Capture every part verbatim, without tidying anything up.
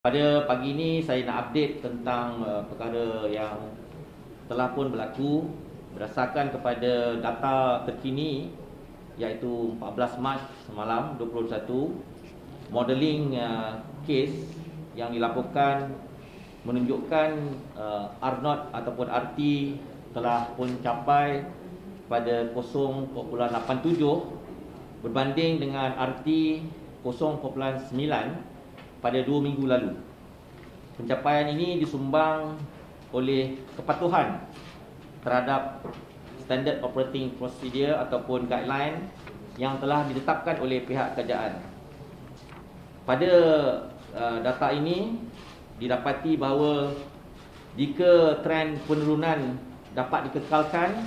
Pada pagi ini saya nak update tentang uh, perkara yang telah pun berlaku berdasarkan kepada data terkini, iaitu empat belas Mac semalam dua puluh satu. Modeling uh, case yang dilaporkan menunjukkan uh, R zero ataupun R T telah pun capai pada kosong perpuluhan lapan tujuh berbanding dengan R T kosong perpuluhan sembilan pada dua minggu lalu. Pencapaian ini disumbang oleh kepatuhan terhadap Standard Operating Procedure ataupun guideline yang telah ditetapkan oleh pihak kerajaan. Pada uh, data ini didapati bahawa jika trend penurunan dapat dikekalkan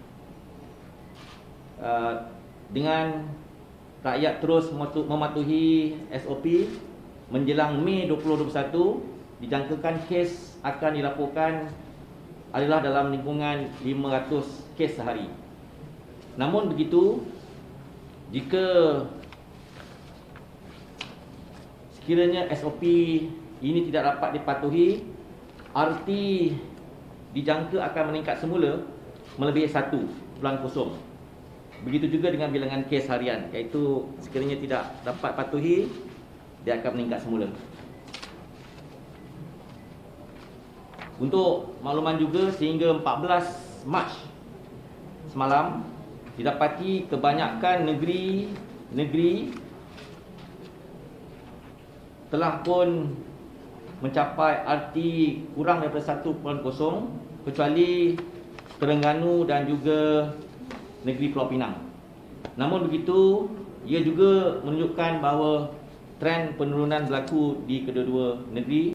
uh, dengan rakyat terus mematuhi S O P, menjelang Mei dua ribu dua puluh satu, dijangkakan kes akan dilaporkan adalah dalam lingkungan lima ratus kes sehari. Namun begitu, jika sekiranya S O P ini tidak dapat dipatuhi, R T dijangka akan meningkat semula melebihi satu bulan kosong. Begitu juga dengan bilangan kes harian, iaitu sekiranya tidak dapat patuhi, dia akan meningkat semula. Untuk makluman juga, sehingga empat belas Mac semalam didapati kebanyakan negeri-negeri telah pun mencapai R T kurang daripada satu perpuluhan kosong, kecuali Terengganu dan juga negeri Pulau Pinang. Namun begitu, ia juga menunjukkan bahawa trend penurunan berlaku di kedua-dua negeri.